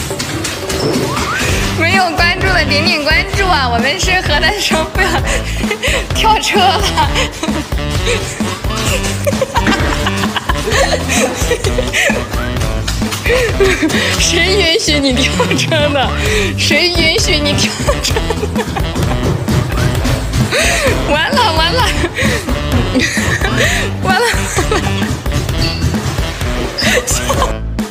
没有关注的点点关注啊！我们是河南省不要跳车了。谁允许你跳车的？谁允许你跳车的？完了完了完了完了！